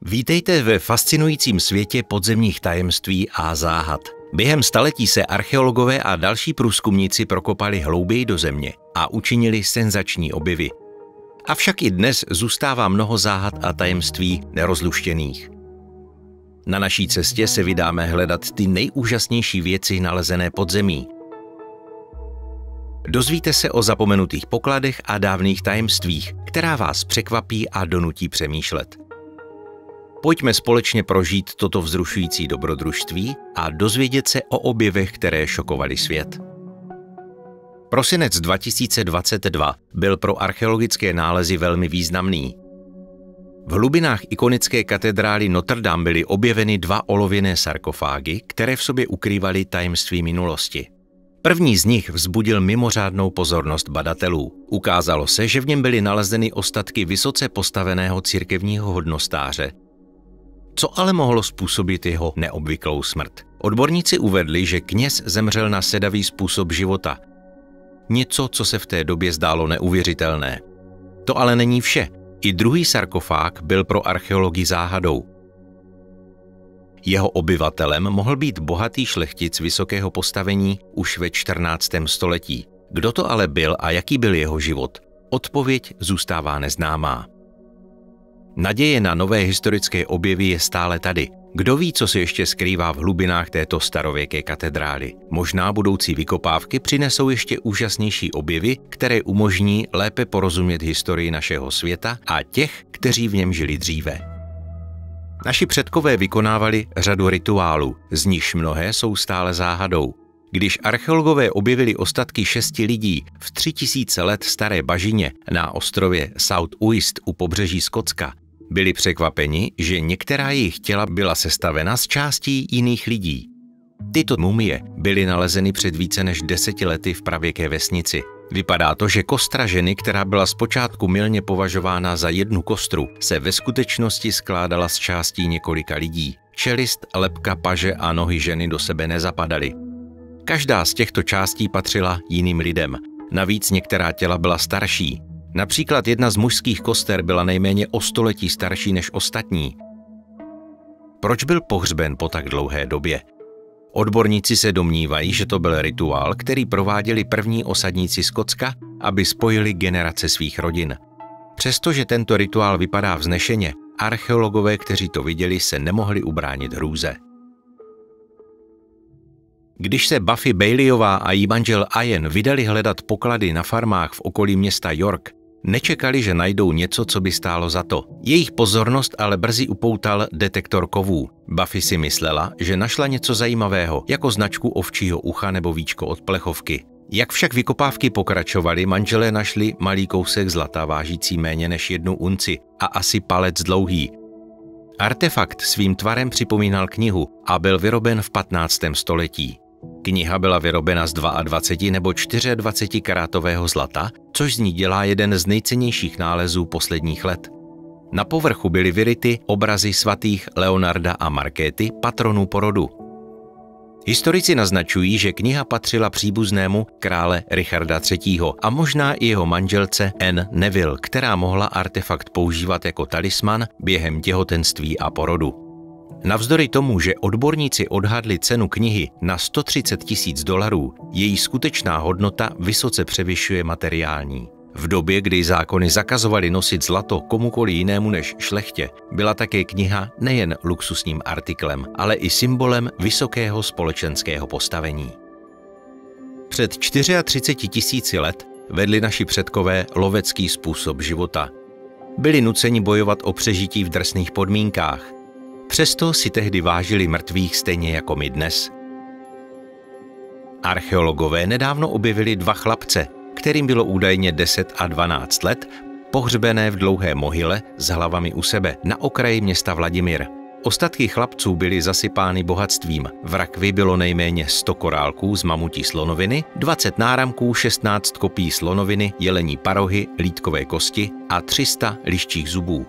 Vítejte ve fascinujícím světě podzemních tajemství a záhad. Během staletí se archeologové a další průzkumníci prokopali hlouběji do země a učinili senzační objevy. Avšak i dnes zůstává mnoho záhad a tajemství nerozluštěných. Na naší cestě se vydáme hledat ty nejúžasnější věci nalezené pod zemí. Dozvíte se o zapomenutých pokladech a dávných tajemstvích, která vás překvapí a donutí přemýšlet. Pojďme společně prožít toto vzrušující dobrodružství a dozvědět se o objevech, které šokovaly svět. Prosinec 2022 byl pro archeologické nálezy velmi významný. V hlubinách ikonické katedrály Notre Dame byly objeveny dva olověné sarkofágy, které v sobě ukrývaly tajemství minulosti. První z nich vzbudil mimořádnou pozornost badatelů. Ukázalo se, že v něm byly nalezeny ostatky vysoce postaveného církevního hodnostáře. Co ale mohlo způsobit jeho neobvyklou smrt? Odborníci uvedli, že kněz zemřel na sedavý způsob života. Něco, co se v té době zdálo neuvěřitelné. To ale není vše. I druhý sarkofág byl pro archeologii záhadou. Jeho obyvatelem mohl být bohatý šlechtic vysokého postavení už ve 14. století. Kdo to ale byl a jaký byl jeho život? Odpověď zůstává neznámá. Naděje na nové historické objevy je stále tady. Kdo ví, co se ještě skrývá v hlubinách této starověké katedrály? Možná budoucí vykopávky přinesou ještě úžasnější objevy, které umožní lépe porozumět historii našeho světa a těch, kteří v něm žili dříve. Naši předkové vykonávali řadu rituálů, z nichž mnohé jsou stále záhadou. Když archeologové objevili ostatky 6 lidí v 3000 let staré bažině na ostrově South Uist u pobřeží Skotska, byli překvapeni, že některá jejich těla byla sestavena z částí jiných lidí. Tyto mumie byly nalezeny před více než 10 lety v pravěké vesnici. Vypadá to, že kostra ženy, která byla zpočátku mylně považována za jednu kostru, se ve skutečnosti skládala z částí několika lidí. Čelist, lebka, paže a nohy ženy do sebe nezapadaly. Každá z těchto částí patřila jiným lidem. Navíc některá těla byla starší. Například jedna z mužských koster byla nejméně o století starší než ostatní. Proč byl pohřben po tak dlouhé době? Odborníci se domnívají, že to byl rituál, který prováděli první osadníci Skotska, aby spojili generace svých rodin. Přestože tento rituál vypadá vznešeně, archeologové, kteří to viděli, se nemohli ubránit hrůze. Když se Buffy Baileyová a jí manžel Ian vydali hledat poklady na farmách v okolí města York, nečekali, že najdou něco, co by stálo za to. Jejich pozornost ale brzy upoutal detektor kovů. Buffy si myslela, že našla něco zajímavého, jako značku ovčího ucha nebo víčko od plechovky. Jak však vykopávky pokračovaly, manželé našli malý kousek zlata vážící méně než 1 unci a asi palec dlouhý. Artefakt svým tvarem připomínal knihu a byl vyroben v 15. století. Kniha byla vyrobena z 22 nebo 24 karátového zlata, což z ní dělá jeden z nejcennějších nálezů posledních let. Na povrchu byly vyryty obrazy svatých Leonarda a Markéty, patronů porodu. Historici naznačují, že kniha patřila příbuznému krále Richarda III. A možná i jeho manželce Anne Neville, která mohla artefakt používat jako talisman během těhotenství a porodu. Navzdory tomu, že odborníci odhadli cenu knihy na $130 000, její skutečná hodnota vysoce převyšuje materiální. V době, kdy zákony zakazovaly nosit zlato komukoli jinému než šlechtě, byla také kniha nejen luxusním artiklem, ale i symbolem vysokého společenského postavení. Před 34 000 let vedli naši předkové lovecký způsob života. Byli nuceni bojovat o přežití v drsných podmínkách. Přesto si tehdy vážili mrtvých stejně jako my dnes. Archeologové nedávno objevili 2 chlapce, kterým bylo údajně 10 a 12 let, pohřbené v dlouhé mohyle s hlavami u sebe na okraji města Vladimir. Ostatky chlapců byly zasypány bohatstvím. V rakvi bylo nejméně 100 korálků z mamutí slonoviny, 20 náramků, 16 kopí slonoviny, jelení parohy, lítkové kosti a 300 liščích zubů.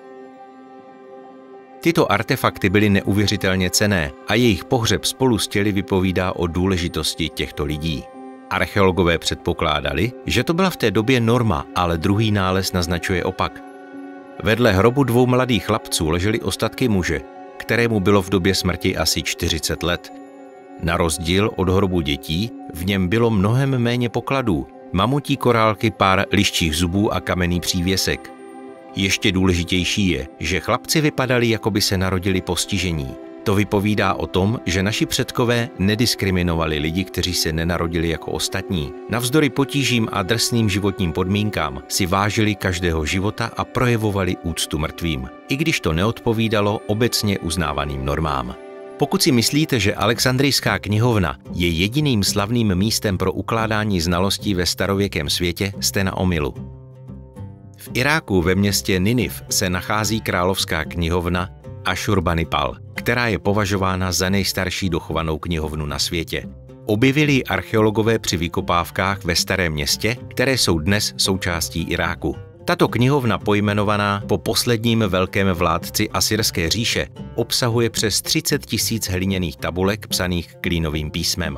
Tyto artefakty byly neuvěřitelně cenné a jejich pohřeb spolu s těly vypovídá o důležitosti těchto lidí. Archeologové předpokládali, že to byla v té době norma, ale druhý nález naznačuje opak. Vedle hrobu 2 mladých chlapců ležely ostatky muže, kterému bylo v době smrti asi 40 let. Na rozdíl od hrobu dětí v něm bylo mnohem méně pokladů, mamutí korálky, pár liščích zubů a kamenný přívěsek. Ještě důležitější je, že chlapci vypadali, jako by se narodili postižení. To vypovídá o tom, že naši předkové nediskriminovali lidi, kteří se nenarodili jako ostatní. Navzdory potížím a drsným životním podmínkám si vážili každého života a projevovali úctu mrtvým, i když to neodpovídalo obecně uznávaným normám. Pokud si myslíte, že Alexandrijská knihovna je jediným slavným místem pro ukládání znalostí ve starověkém světě, jste na omylu. V Iráku ve městě Niniv se nachází královská knihovna Ašurbanipal, která je považována za nejstarší dochovanou knihovnu na světě. Objevili ji archeologové při vykopávkách ve Starém městě, které jsou dnes součástí Iráku. Tato knihovna, pojmenovaná po posledním velkém vládci Asyrské říše, obsahuje přes 30 000 hliněných tabulek psaných klínovým písmem.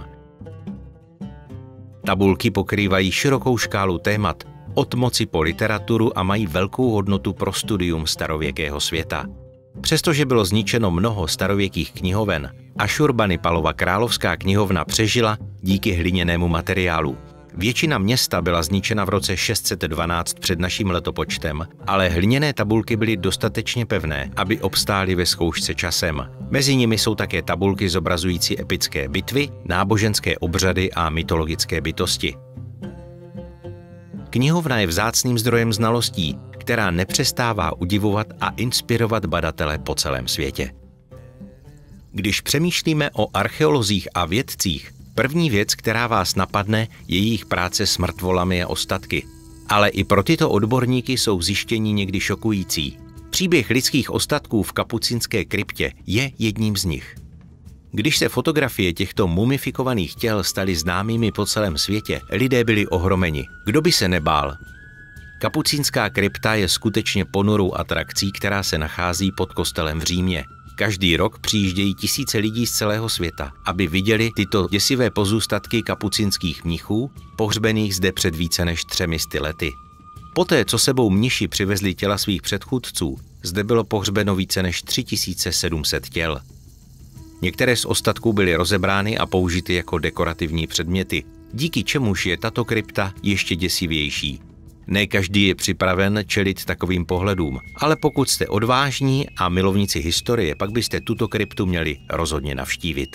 Tabulky pokrývají širokou škálu témat, od moci po literaturu a mají velkou hodnotu pro studium starověkého světa. Přestože bylo zničeno mnoho starověkých knihoven, Ašurbanipalova královská knihovna přežila díky hliněnému materiálu. Většina města byla zničena v roce 612 před naším letopočtem, ale hliněné tabulky byly dostatečně pevné, aby obstály ve zkoušce časem. Mezi nimi jsou také tabulky zobrazující epické bitvy, náboženské obřady a mytologické bytosti. Knihovna je vzácným zdrojem znalostí, která nepřestává udivovat a inspirovat badatele po celém světě. Když přemýšlíme o archeolozích a vědcích, první věc, která vás napadne, je jejich práce s mrtvolami a ostatky. Ale i pro tyto odborníky jsou zjištění někdy šokující. Příběh lidských ostatků v kapucínské kryptě je jedním z nich. Když se fotografie těchto mumifikovaných těl staly známými po celém světě, lidé byli ohromeni. Kdo by se nebál? Kapucínská krypta je skutečně ponurou atrakcí, která se nachází pod kostelem v Římě. Každý rok přijíždějí tisíce lidí z celého světa, aby viděli tyto děsivé pozůstatky kapucínských mnichů, pohřbených zde před více než 300 lety. Poté, co sebou mniši přivezli těla svých předchůdců, zde bylo pohřbeno více než 3700 těl. Některé z ostatků byly rozebrány a použity jako dekorativní předměty, díky čemuž je tato krypta ještě děsivější. Ne každý je připraven čelit takovým pohledům, ale pokud jste odvážní a milovníci historie, pak byste tuto kryptu měli rozhodně navštívit.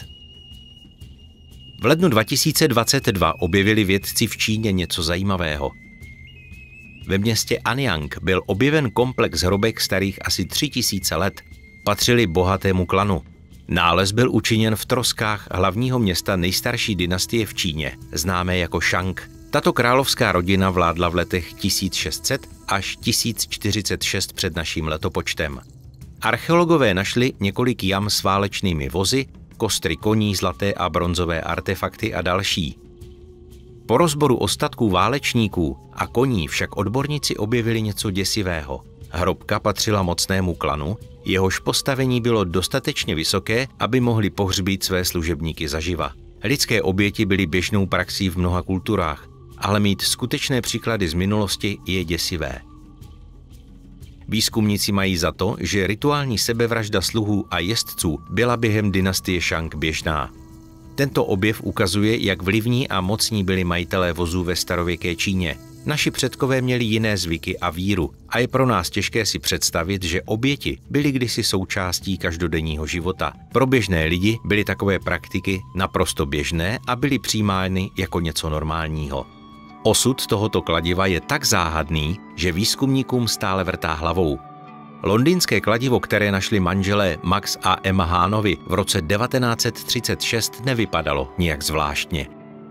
V lednu 2022 objevili vědci v Číně něco zajímavého. Ve městě Anyang byl objeven komplex hrobek starých asi 3000 let. Patřili bohatému klanu. Nález byl učiněn v troskách hlavního města nejstarší dynastie v Číně, známé jako Shang. Tato královská rodina vládla v letech 1600 až 1046 před naším letopočtem. Archeologové našli několik jam s válečnými vozy, kostry koní, zlaté a bronzové artefakty a další. Po rozboru ostatků válečníků a koní však odborníci objevili něco děsivého. Hrobka patřila mocnému klanu, jehož postavení bylo dostatečně vysoké, aby mohli pohřbít své služebníky zaživa. Lidské oběti byly běžnou praxí v mnoha kulturách, ale mít skutečné příklady z minulosti je děsivé. Výzkumníci mají za to, že rituální sebevražda sluhů a jezdců byla během dynastie Shang běžná. Tento objev ukazuje, jak vlivní a mocní byli majitelé vozů ve starověké Číně. Naši předkové měli jiné zvyky a víru a je pro nás těžké si představit, že oběti byly kdysi součástí každodenního života. Pro běžné lidi byly takové praktiky naprosto běžné a byly přijímány jako něco normálního. Osud tohoto kladiva je tak záhadný, že výzkumníkům stále vrtá hlavou. Londýnské kladivo, které našli manželé Max a Emma Hánovi v roce 1936, nevypadalo nijak zvláštně.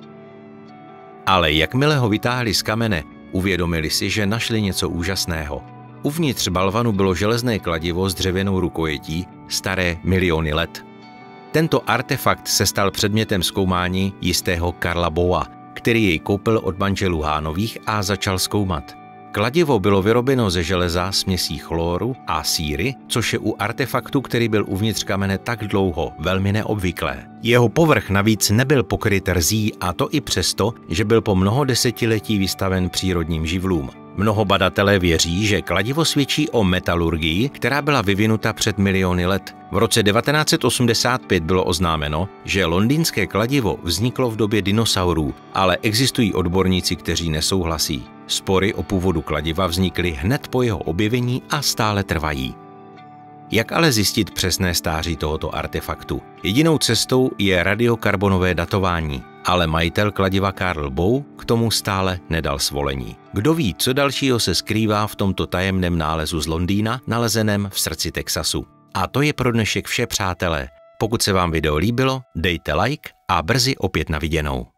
Ale jakmile ho vytáhli z kamene, uvědomili si, že našli něco úžasného. Uvnitř balvanu bylo železné kladivo s dřevěnou rukojetí, staré miliony let. Tento artefakt se stal předmětem zkoumání jistého Karla Boa, který jej koupil od manželů Hánových a začal zkoumat. Kladivo bylo vyrobeno ze železa, směsí chloru a síry, což je u artefaktu, který byl uvnitř kamene tak dlouho, velmi neobvyklé. Jeho povrch navíc nebyl pokryt rzí, a to i přesto, že byl po mnoho desetiletí vystaven přírodním živlům. Mnoho badatelé věří, že kladivo svědčí o metalurgii, která byla vyvinuta před miliony let. V roce 1985 bylo oznámeno, že londýnské kladivo vzniklo v době dinosaurů, ale existují odborníci, kteří nesouhlasí. Spory o původu kladiva vznikly hned po jeho objevení a stále trvají. Jak ale zjistit přesné stáří tohoto artefaktu? Jedinou cestou je radiokarbonové datování, ale majitel kladiva Karl Bou k tomu stále nedal svolení. Kdo ví, co dalšího se skrývá v tomto tajemném nálezu z Londýna, nalezeném v srdci Texasu. A to je pro dnešek vše, přátelé. Pokud se vám video líbilo, dejte like a brzy opět na viděnou.